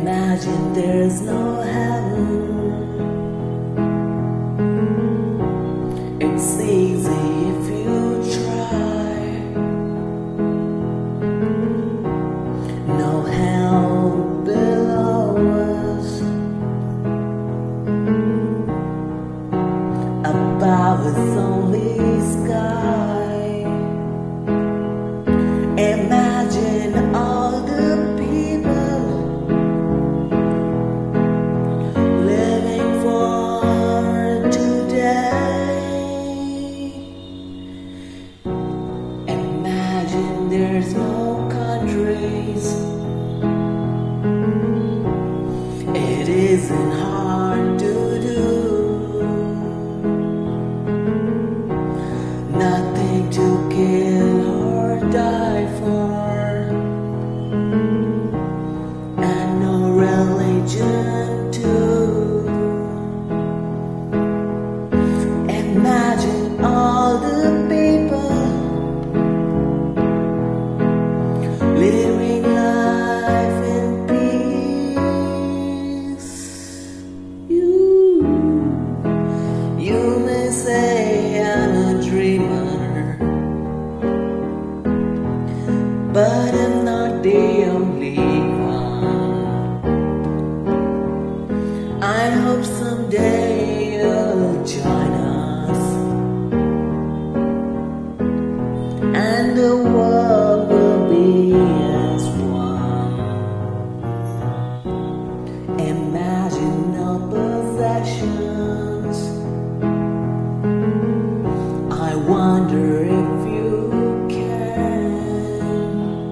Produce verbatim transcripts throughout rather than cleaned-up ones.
Imagine there's no heaven. It's easy if you try. No hell below us. Above us only sky. Imagine all the people living for today. Imagine there's no countries. It isn't hard to do. Nothing to kill or die for, and no religion too. Imagine all the people living life in peace. You, you may say I'm a dreamer, but I'm not the only one. I hope someday you'll join us, and the world will be as one. Imagine no possessions. I wonder if you can.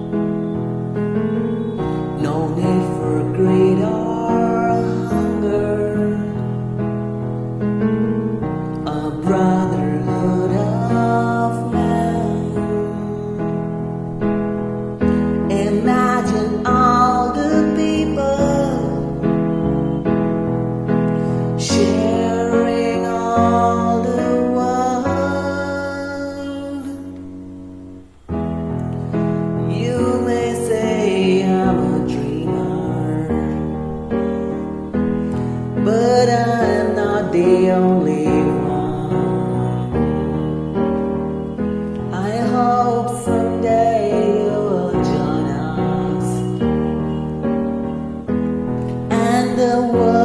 No need for greed or hunger. A brotherhood of men. Imagine all the people sharing all the world. You may say I'm a dreamer, but I'm not the only one. I hope someday you'll join us, and the world